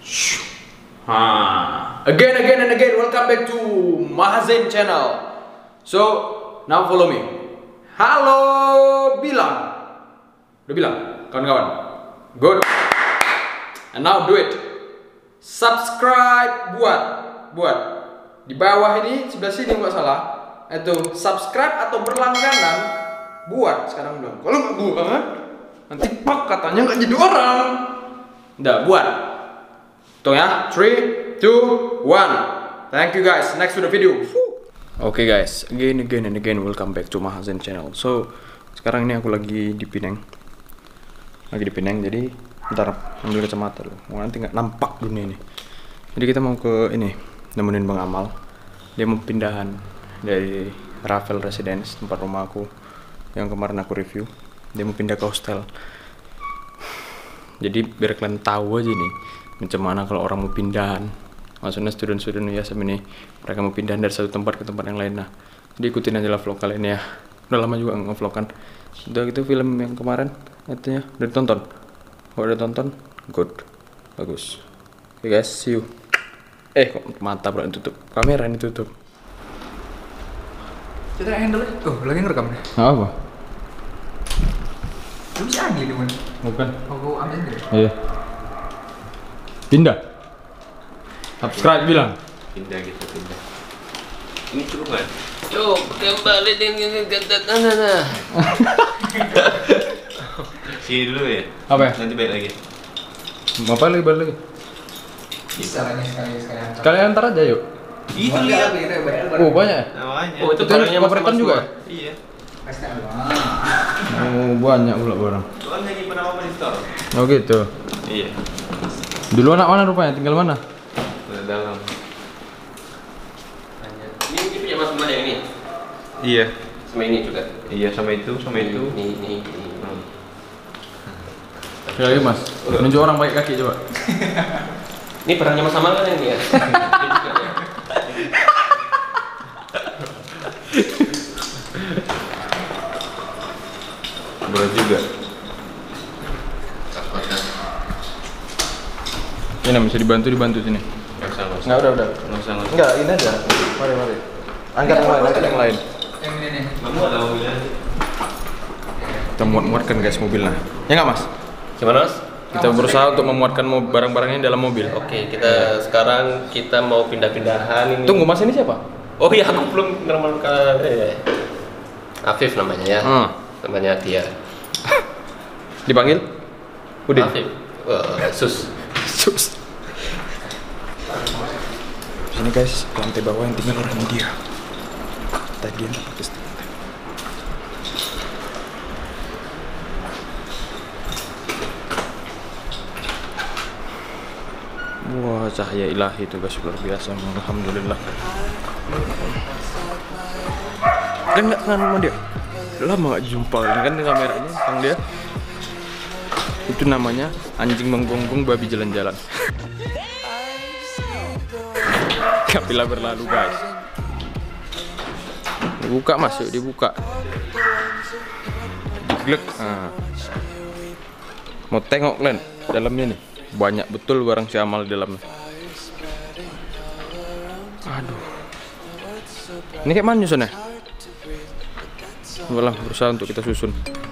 Again and again, welcome back to Mahazen channel. So, now follow me. Halo, bilang. Udah bilang, kawan-kawan. Good. And now do it. Subscribe buat di bawah ini, sebelah sini nggak salah. Itu subscribe atau berlangganan buat sekarang dong. Kalau nggak buat, nanti pak katanya nggak jadi orang. Udah buat. Tuh ya, 3, 2, 1. Thank you guys. Next to the video. Oke guys, again and again, welcome back to Mahazen channel. So, sekarang ini aku lagi di Pineng. Jadi ntar ambil kacamata dulu. Nanti nggak nampak dunia ini. Jadi kita mau ke ini, nemenin Bang Amal. Dia mau pindahan dari Ravel Residence, tempat rumah aku yang kemarin aku review. Dia mau pindah ke hostel. Jadi biar kalian tahu aja nih, macam mana kalau orang mau pindahan. Maksudnya student-student ya sama ini, mereka mau pindahan dari satu tempat ke tempat yang lain. Nah, jadi ikutin aja lah vlog kalian ya. Udah lama juga nge-vlog kan. Udah gitu film yang kemarin, artinya udah ditonton. Kalau udah tonton, good, bagus. Oke guys, see you. Kok mata bro tutup, kamera ini tutup. Kita handle ya? Tuh, lagi ngerekam nih. Apa? Lu bisa ambil di mana? Bukan. Aku ambil deh. Iya. Pindah. Subscribe bilang. Pindah. Ini cukup nggak? Cukup, kembali dengan kata-kata. Sini dulu ya? Apa ya? Nanti balik lagi. Apa lagi balik lagi? Bisa lah nih sekali. Sekalian antar aja yuk. Itu lihat. Oh banyak. Namanya. Oh itu kopertan juga? Iya. Oh banyak pula barang. Soalnya lagi pernah apa di store? Oh gitu. Iya. Dulu anak mana rupanya? Tinggal mana? Udah dalam. Ini punya mas mana yang ini? Iya. Sama ini juga. Iya sama itu. Ini. Ya lagi mas. Nunjuk orang pakai kaki coba. Ini perannya mas Amal kan ini ya? Berat juga. Ini bisa dibantu sini. Enggak udah. Enggak, ini aja. Mari. Angkat yang lain. Yang ini nih. Kamu ada mobilnya? Kita muat-muatkan guys mobilnya. Ya nggak mas? Gimana mas? Kita berusaha untuk memuatkan barang-barangnya dalam mobil. Oke, sekarang kita mau pindah-pindahan ini. Tunggu mas, ini siapa? Oh iya, aku belum normal Afif namanya ya. Namanya dia. Dipanggil? Udin. Afif. Sus. Sini guys, lantai bawah yang tinggal orang India. Tadi yang Pakistan. Wah, cahaya ilahi itu guys, luar biasa. Alhamdulillah. Kan nggak kenal sama dia? Lama nggak jumpa, ini kan kameranya tentang dia. Itu namanya anjing menggonggong, babi jalan-jalan. Kapila berlalu guys. Dibuka mas, yuk dibuka. Diglek. Mau tengok Len, dalamnya nih. Banyak betul barang si Amal di dalamnya. Aduh. Ini kayak mana nyusunnya? Enggak lah, berusaha untuk kita susun.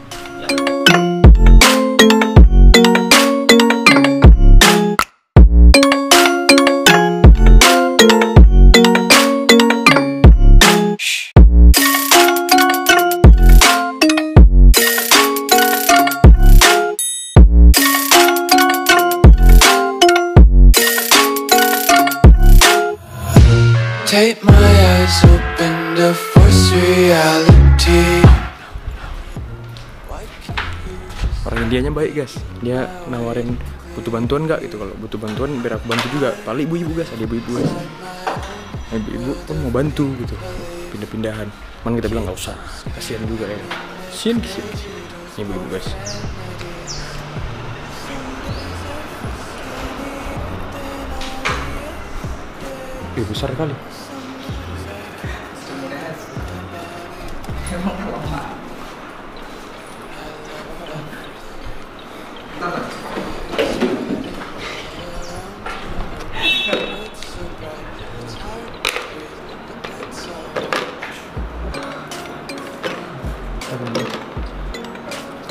Take my eyes open to force reality. Orang Indianya baik guys. Dia nawarin butuh bantuan nggak gitu. Kalau butuh bantuan biar aku bantu juga. Paling ibu-ibu guys, ada ibu-ibu guys. Ibu-ibu pun mau bantu gitu. Pindah-pindahan. Man kita bilang nggak usah. Kasihan juga ya. Kasihan. Ini ibu-ibu guys. Besar kali.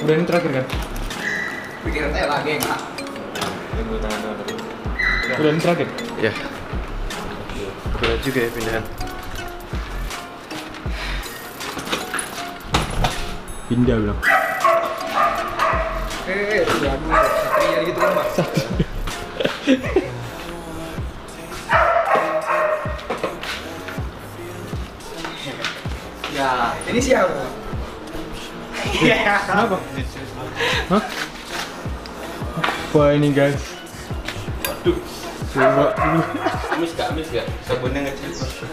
Udah ini terakhir kan? Pikiran saya lagi enggak. Udah ini terakhir? Ya. Berat juga ya pindahan. Pindah bilang. Waduh, satria gitu kan, Pak. Ya, ini siapa? Kenapa? Hah? Wah ini guys. Waduh. Coba dulu. Amis gak? Sabunnya ngecil.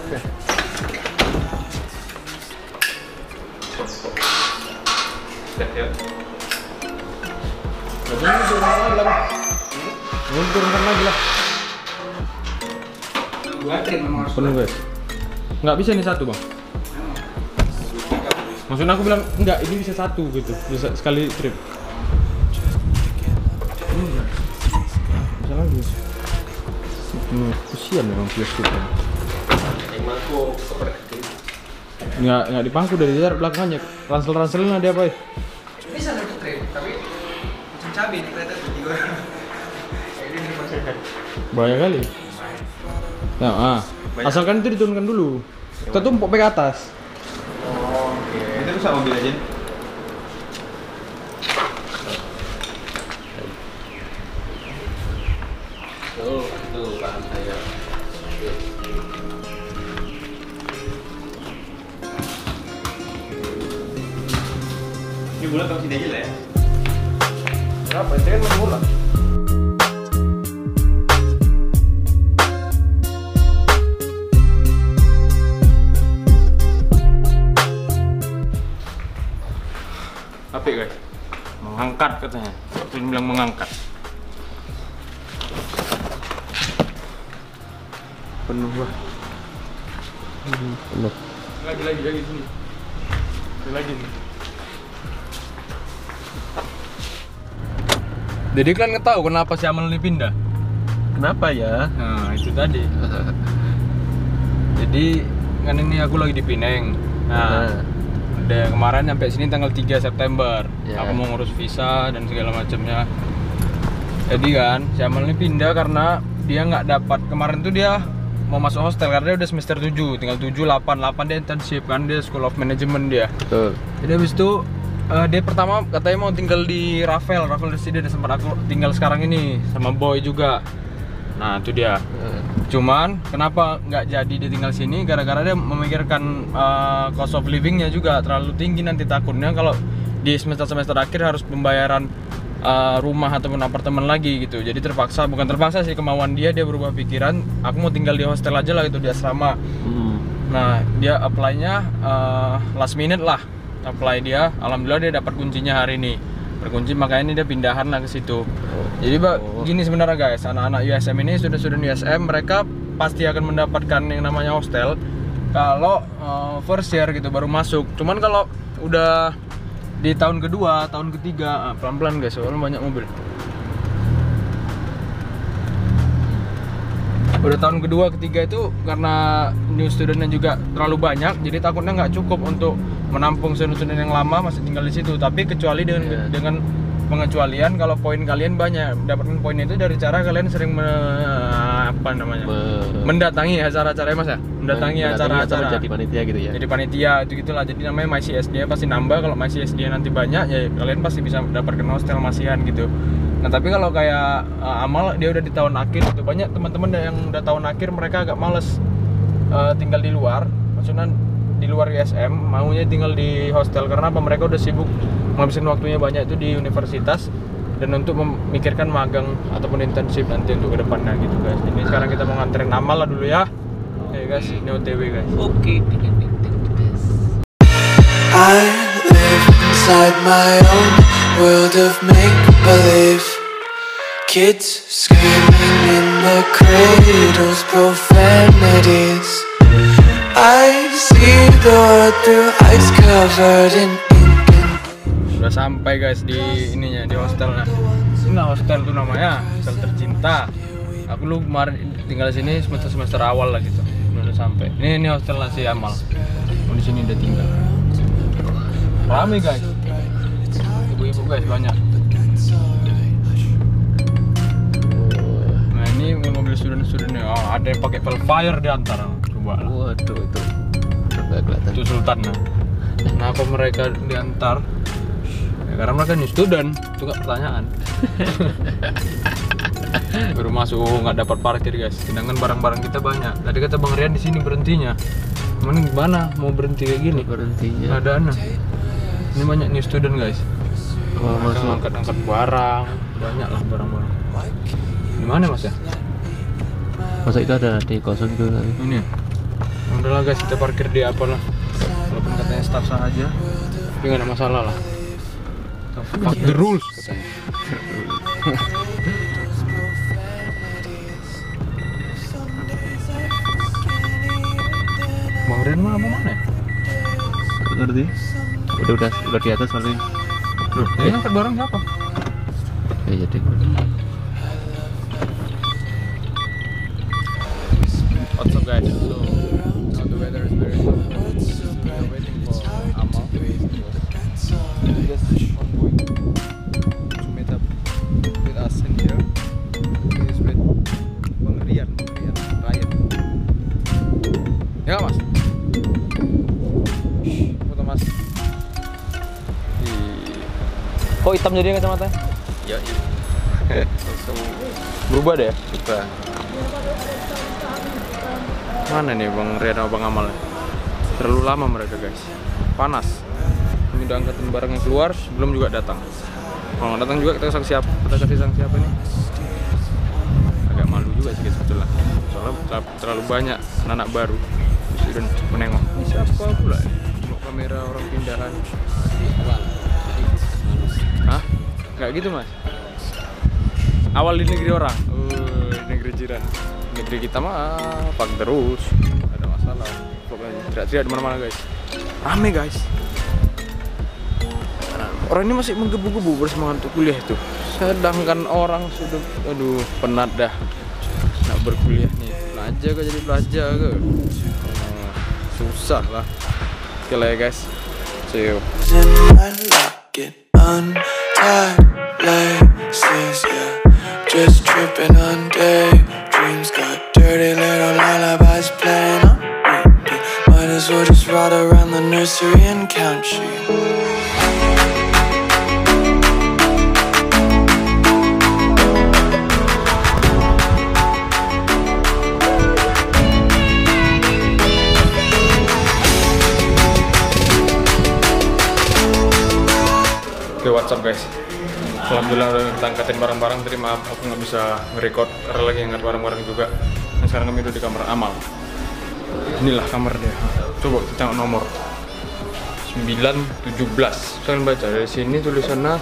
Ya. Turunkan lagi lah. Dua trim memang harus. Penuh guys. Nggak bisa nih satu bang. Maksudnya aku bilang enggak, ini bisa satu gitu, bisa sekali trip. Bisa lagi. Kesian memang plastiknya. Emang aku kepergede. Nggak dipangku dari jarak belakangnya. Ransel-ranselnya dia apa ya? Bisa untuk trim, tapi macam cabai nih ternyata juga. Ini dimasukkan. Bahaya kali. Nah, asalkan itu diturunkan dulu. Kita tumpuk ke atas. Oh, oke. Itu bisa mobil aja. Tuh paham saya. Ini bulan tahu sini aja lah ya. Berapa? Itu kan main bola. Apik guys, mengangkat katanya. Waktu ini bilang mengangkat. Penuh bah. Penuh. Lagi sini. Lagi nih. Jadi kalian nggak tahu kenapa si Amal ini pindah? Kenapa ya? Nah itu tadi. Jadi kan ini aku lagi di Pineng. Nah, udah kemarin sampai sini tanggal 3 September. Ya. Aku mau ngurus visa dan segala macamnya. Jadi kan si Amal ini pindah karena dia nggak dapat, kemarin tuh dia mau masuk hostel karena dia udah semester 7, tinggal 7, 8 dia internship kan, dia School of Management dia. Betul. Jadi habis itu dia pertama katanya mau tinggal di Raffel Residence, sempat aku tinggal sekarang ini sama Boy juga. Nah itu dia. Cuman kenapa nggak jadi dia tinggal sini? Gara-gara dia memikirkan cost of livingnya juga terlalu tinggi, nanti takutnya kalau di semester akhir harus pembayaran rumah ataupun apartemen lagi gitu. Jadi bukan terpaksa sih, kemauan dia berubah pikiran. Aku mau tinggal di hostel aja lah gitu, di asrama. Nah dia apply-nya last minute lah. Apply dia, alhamdulillah dia dapat kuncinya hari ini. Berkunci, makanya ini dia pindahan lah ke situ. Jadi gini sebenarnya guys, anak-anak USM ini, student USM, mereka pasti akan mendapatkan yang namanya hostel kalau first year gitu baru masuk. Cuman kalau udah di tahun kedua, tahun ketiga, pelan-pelan guys, soalnya banyak mobil. Udah tahun kedua, ketiga itu karena new studentnya juga terlalu banyak, jadi takutnya nggak cukup untuk menampung student-student yang lama masih tinggal di situ. Tapi kecuali dengan pengecualian kalau poin kalian banyak, dapatkan poin itu dari cara kalian sering mendatangi acara-acara mas ya, mendatangi acara-acara, jadi panitia gitu ya. Jadi panitia itu gitulah. Jadi namanya MyCSD pasti nambah. Kalau MyCSD nanti banyak ya kalian pasti bisa dapatkan hostel masihan gitu. Nah tapi kalau kayak Amal, dia udah di tahun akhir gitu. Banyak teman-teman yang udah tahun akhir mereka agak males tinggal di luar, maksudnya di luar USM, maunya tinggal di hostel karena apa? Mereka udah sibuk menghabiskan waktunya banyak itu di universitas dan untuk memikirkan magang ataupun internship nanti untuk kedepannya gitu guys. Ini sekarang kita mau nganterin Amal lah dulu ya. Oke guys, ini OTW guys. Oke. I live inside my own world of make-believe. Kids screaming in the cradles, profanities. I see the world through eyes covered in ink. Udah sampai guys di ininya, di hostelnya. Ini hostel tuh namanya, hostel tercinta. Aku lu kemarin tinggal di sini semester awal lah gitu. Udah sampai. Ini hostelnya si Amal. Di sini udah tinggal. Rame guys. Ibu-ibu masuk guys, banyak. Nah ini mobil student-studentnya. Oh, ada yang pakai Velfire di antara. Coba lah. Waduh itu nggak kelihatan. Itu Sultan. Nah. Kenapa mereka diantar? Ya, karena mereka new student. Itu nggak pertanyaan. Baru masuk nggak dapat parkir guys. Sedangkan barang-barang kita banyak. Tadi kata Bang Rian di sini berhentinya. Mana gimana mau berhenti kayak gini? Berhentinya. Nggak ada anak. Ini banyak new student guys. Oh, Mereka masuk. angkat-angkat barang, banyak lah barang-barang. Di mana mas ya? Masa itu ada di kosong juga kali. Ini ya? Udahlah guys, kita parkir di apalah. Walaupun katanya staff sah aja, tapi nggak ada masalah lah. Fuck the rules katanya. Bang Rian mah mau mana ya? Nggak ngerti? Udah di atas paling. Loh, ini angkat barang siapa? Ya jadi. What's up guys? So now the weather is very good. We are waiting for Amal. Just ongoing to meet up with us in here. He is with Bang Rian, Ryan. Ya mas? Foto mas. Kok hitam jadi kacamatanya? Ya, Berubah deh ya? Berubah. Mana nih Bang Rian sama Bang Amal? Terlalu lama mereka guys. Panas. Ini udah angkatin barangnya keluar, belum juga datang. Kalau nggak datang juga kita sanksi apa? Kita kasih sanksi apa nih? Agak malu juga sih guys sebetulnya. Soalnya terlalu banyak anak baru. Student menengok. Ini siapa pula ya? Bawa kamera orang pindahan. Hah? Nggak gitu mas? Awal di negeri orang. Di negeri jiran. Negeri kita mah pak terus. Nggak ada masalah. Pokoknya teriak-teriak di mana-mana guys. Rame guys. Orang ini masih menggebu-gebu bersemangat untuk kuliah tuh. Sedangkan orang sudah, aduh, penat dah. Nak berkuliah nih. Belajar ke jadi belajar ke. Susah lah. Oke lah ya guys. See you. I like it untied laces, yeah. Just tripping on daydreams. Got dirty little lullabies playing on repeat. Might as well just ride around the nursery and count sheep. Oke, what's up guys? Alhamdulillah udah kita angkatin barang-barang. Tadi maaf aku nggak bisa nge-record karena lagi angkat barang-barang juga. Dan sekarang kami udah di kamar Amal. Inilah kamar dia. Coba kita tengok nomor 917. Saya baca dari sini tulisannya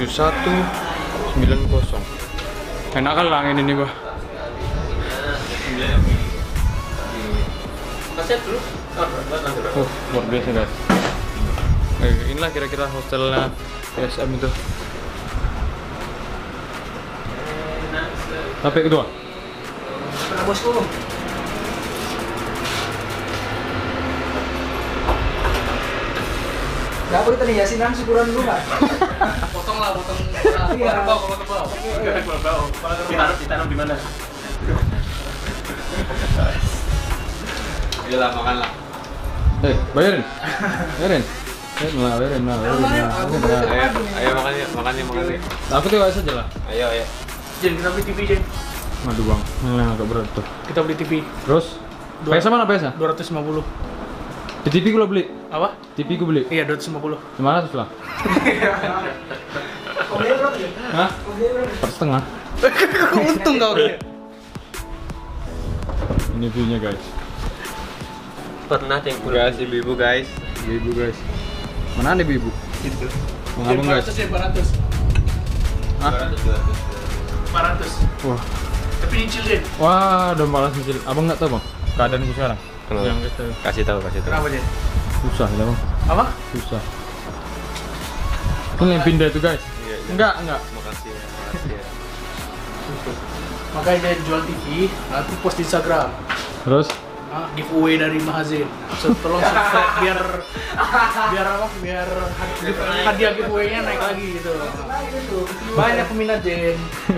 7190. Enak kan lah ini gua. Kasih dulu. Luar biasa guys. Inilah kira-kira hostelnya PSM itu. Tapi kedua. Pernah bosku. Gak apa kita nih yasinan syukuran dulu nggak? Potong lah, potong. Iya. Kerbau. Ditanam di mana? Ayolah, makan lah. Bayarin. Bayarin. Bayarin lah. Ayo makan nih. Aku tuh aja lah. Ayo. Jen, kita beli TV Jen. Aduh bang, ini agak berat tuh. Kita beli TV Terus? PSA mana PSA? 250. Di TV gue beli. Apa? TV gue beli. Iya 250. 500 lah. Hah? Per setengah. Untung kau. Ini view-nya guys. Pernah yang guys, ibu-ibu guys. Ibu guys. Mana ada ibu? Gitu. Mengabung guys. 400. Hah? 400. Wah. Tapi nyicil Jen. Wah, udah malas nyicil. Abang nggak tahu bang keadaanku sekarang. Kenapa? Yang gitu. Kasih tahu. Kenapa Jen? Susah ya bang. Apa? Susah. Ini yang pindah itu guys. Iya. Enggak. Makasih ya. Makanya dia jual TV, nanti post di Instagram. Terus? giveaway dari Mahazin. So, tolong subscribe biar hadiah giveaway-nya naik lagi gitu. Banyak peminat Jen.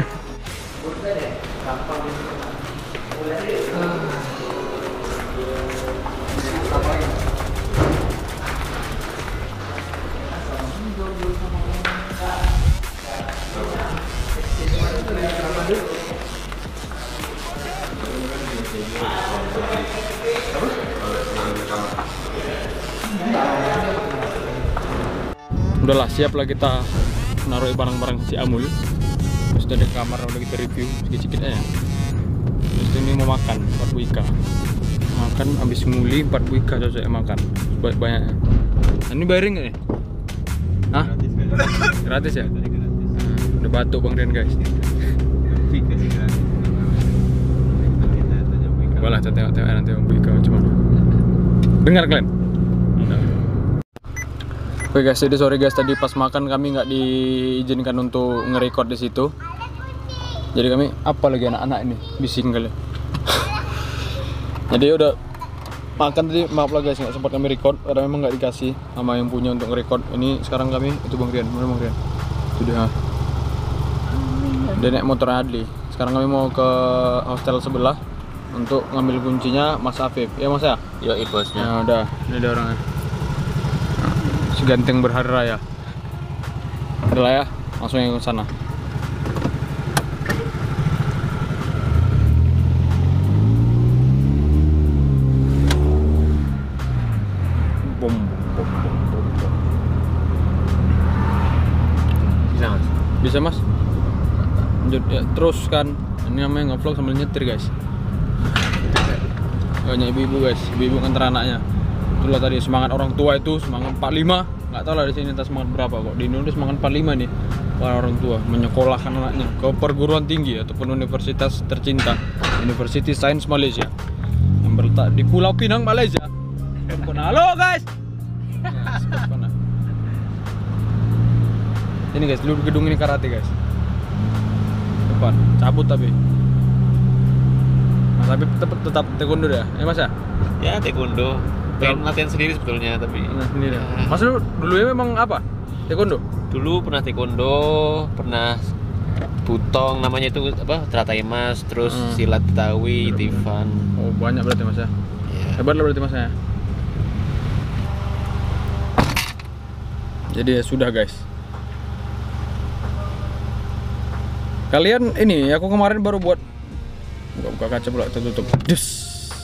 Udahlah, siaplah kita naruh barang-barang si Amul. Terus dari kamar udah kita review sedikit aja. Terus ini mau makan 4 wika. Makan habis nguli 4 wika cocok makan. Banyak-banyaknya. Nah, ini bayarin nggak nih? Hah? Gratis ya? Udah batuk Bang Rian guys. Boleh kita tengok-tengok nanti Bang Wika macam mana. Dengar kalian? Oke guys, jadi sorry guys, tadi pas makan kami nggak diizinkan untuk nge-record di situ. Jadi kami apa lagi anak-anak ini bising kali. Jadi udah makan tadi, maaf lah guys nggak sempat kami record karena memang nggak dikasih sama yang punya untuk nge-record. Ini sekarang kami itu Bang Rian, mana Bang Rian? Sudah. Dia naik motor Adli. Sekarang kami mau ke hostel sebelah untuk ngambil kuncinya Mas Afif. Ya Mas ya? Yo, bosnya. Nah, udah, ini ada orangnya. Seganteng berhari raya. Udah lah ya, langsung yang ke sana. Bom. Bisa mas? Bisa mas? Lanjut ya, teruskan. Ini namanya nge-vlog sambil nyetir guys. Banyak ibu-ibu guys, ibu-ibu nganter anaknya. Itulah tadi semangat orang tua itu, semangat 45. Nggak tahu lah di sini entah semangat berapa kok. Di Indonesia semangat 45 nih para orang tua menyekolahkan anaknya ke perguruan tinggi ataupun universitas tercinta, University Science Malaysia yang berletak di Pulau Pinang, Malaysia. Halo guys. Ini guys, dulu gedung ini karate guys. Depan, cabut tapi. Mas Habib tetap taekwondo ya? Mas ya? Ya, taekwondo. Pengen latihan sendiri sebetulnya tapi. Nah, sendiri. Mas dulu memang apa? Taekwondo? Dulu pernah taekwondo, pernah butong namanya itu apa? Teratai Mas, terus silat Betawi, Tifan. Oh, banyak berarti Mas ya? Ya. Hebat lah berarti Mas ya? Jadi ya sudah guys. Kalian ini, aku kemarin baru buat buka kaca pula tertutup. Just.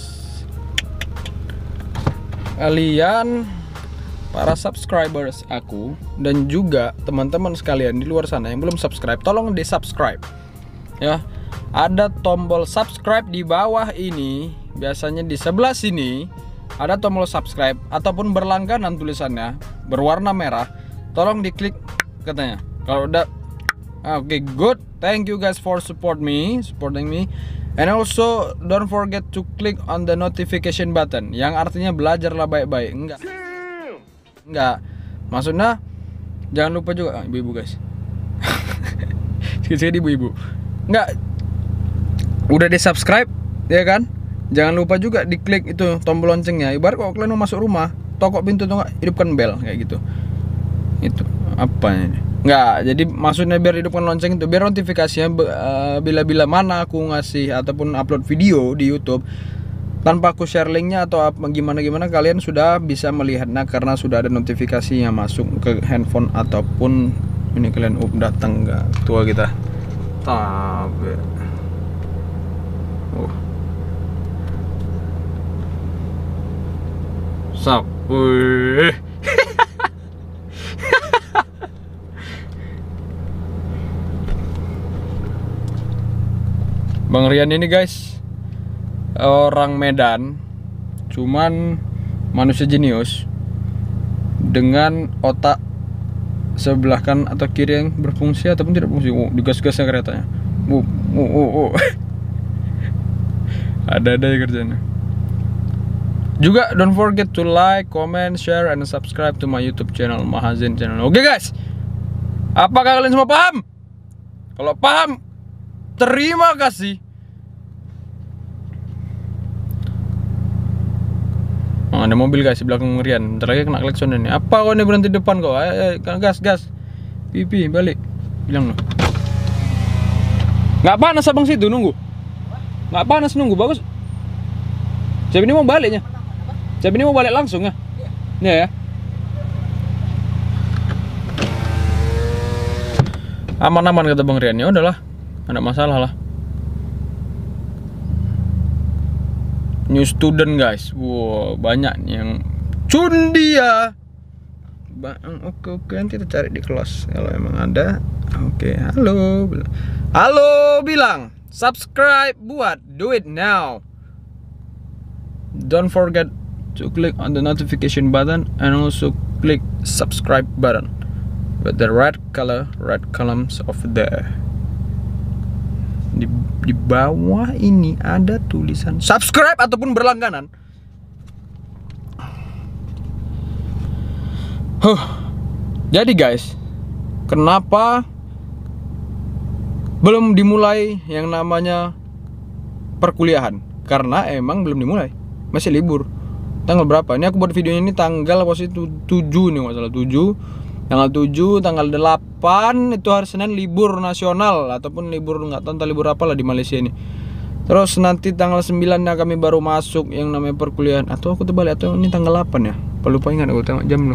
Kalian para subscribers aku dan juga teman-teman sekalian di luar sana yang belum subscribe, tolong di-subscribe. Ya. Ada tombol subscribe di bawah ini, biasanya di sebelah sini ada tombol subscribe ataupun berlangganan tulisannya berwarna merah. Tolong diklik katanya. Kalau udah oke, good. Thank you guys for supporting me. And also don't forget to click on the notification button, yang artinya belajarlah baik-baik. Enggak. Maksudnya jangan lupa juga ibu-ibu guys. Sedikit ibu-ibu. Enggak. Udah di-subscribe ya kan? Jangan lupa juga diklik itu tombol loncengnya. Ibarat kalau kalian mau masuk rumah, tokok pintu tuh hidupkan bel kayak gitu. Itu apa ini? Enggak, jadi maksudnya biar hidupkan lonceng itu biar notifikasinya bila-bila mana aku ngasih ataupun upload video di YouTube tanpa aku share linknya atau gimana kalian sudah bisa melihatnya karena sudah ada notifikasi yang masuk ke handphone ataupun ini kalian datang ke tua kita. Tapi Sap. Wih. Bang Rian ini guys orang Medan, cuman manusia jenius dengan otak sebelah kan atau kiri yang berfungsi ataupun tidak berfungsi. Digas-gasnya keretanya. Ada ya kerjanya. Juga don't forget to like, comment, share, and subscribe to my YouTube channel Mahazin channel. Oke guys, apakah kalian semua paham? Kalau paham, terima kasih. Ada mobil guys di belakang Rian. Bentar lagi kena klakson ini. Apa kau ini berhenti depan kau? Gas. Pipi balik. Bilang lo. Nggak panas abang situ nunggu. Nggak panas nunggu bagus. Siapa ini mau baliknya? Siapa ini mau balik langsung ya? Iya ya. Aman-aman kata Bang Rian. Ya udahlah. Ada masalah lah. New student guys. Wow, banyak yang cundi ya. Oke, nanti kita cari di kelas kalau emang ada. Oke, halo bilang subscribe buat do it now. Don't forget to click on the notification button and also click subscribe button with the red columns over there. Di bawah ini ada tulisan subscribe ataupun berlangganan. Jadi guys, kenapa belum dimulai yang namanya perkuliahan? Karena emang belum dimulai, masih libur. Tanggal berapa? Ini aku buat videonya ini tanggal posisi 7 nih, nggak salah 7. Tanggal 7, tanggal 8 itu hari Senin libur nasional ataupun libur nggak tahu entah libur apa lah di Malaysia ini. Terus nanti tanggal 9-nya kami baru masuk yang namanya perkuliahan. Atau aku terbalik, atau ini tanggal 8 ya? Lupa ingat aku tengok jam loh.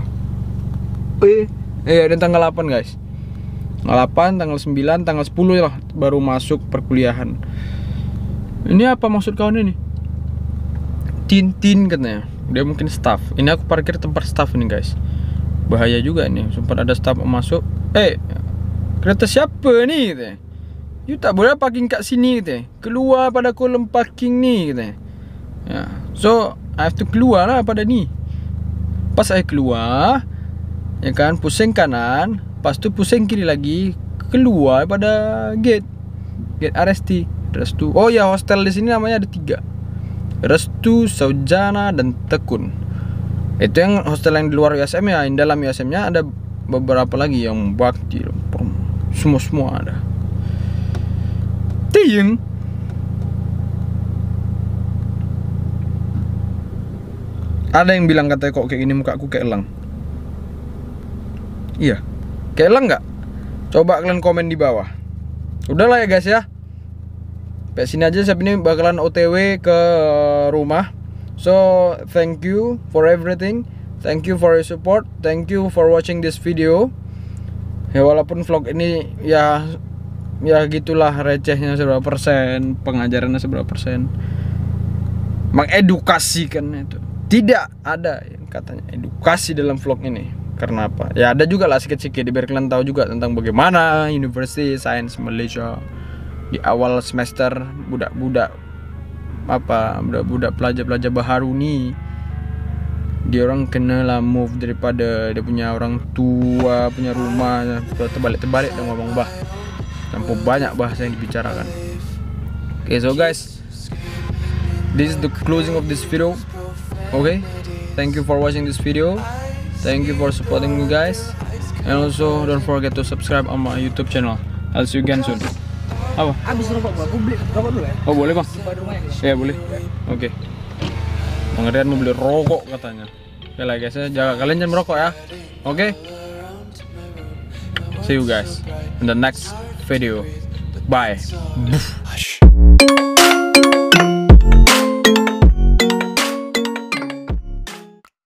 Ada tanggal 8 guys. Tanggal 8, tanggal 9, tanggal 10 lah baru masuk perkuliahan. Ini apa maksud kawan ini? Tintin katanya. Dia mungkin staff. Ini aku parkir tempat staff ini guys. Bahaya juga nih, sempat ada staff masuk. Kereta siapa nih gitu. You tak boleh parking kat sini gitu. Keluar pada kolom parking nih gitu. Ya. So, I have to keluar lah pada ni. Pas saya keluar, ya kan, pusing kanan, pas tu pusing kiri lagi, keluar pada gate RST. Restu. Oh ya, hostel di sini namanya ada 3. Restu, Saujana, dan Tekun. Itu yang hostel yang di luar USM ya. Yang dalam USM-nya ada beberapa lagi yang bakti. Semua ada. Tiang. Ada yang bilang katanya kok kayak gini muka aku kayak elang. Iya. Kayak elang nggak? Coba kalian komen di bawah. Udahlah ya guys ya. Sampai sini aja, siap ini bakalan OTW ke rumah. So, thank you for everything. Thank you for your support. Thank you for watching this video. Ya walaupun vlog ini ya gitulah, recehnya seberapa persen, pengajarannya seberapa persen, mengedukasikan itu. Tidak ada yang katanya edukasi dalam vlog ini. Karena apa? Ya ada juga lah sikit-sikit biar kalian tahu juga tentang bagaimana University Science Malaysia di awal semester budak-budak pelajar-pelajar baharu nih, dia orang kena lah move daripada dia punya orang tua, punya rumah, terbalik-terbalik dan ngomong tanpa banyak bahasa yang dibicarakan. Okay, so guys, this is the closing of this video. Okay, thank you for watching this video. Thank you for supporting me guys, and also don't forget to subscribe on my YouTube channel. I'll see you again soon. Apa? Habis rokok gua beli rokok dulu ya. Oh boleh bang? Ya boleh. Oke. Bang Rian mau beli rokok katanya. Oke lah guys ya, jaga kalian jangan merokok ya. Oke. See you guys in the next video. Bye.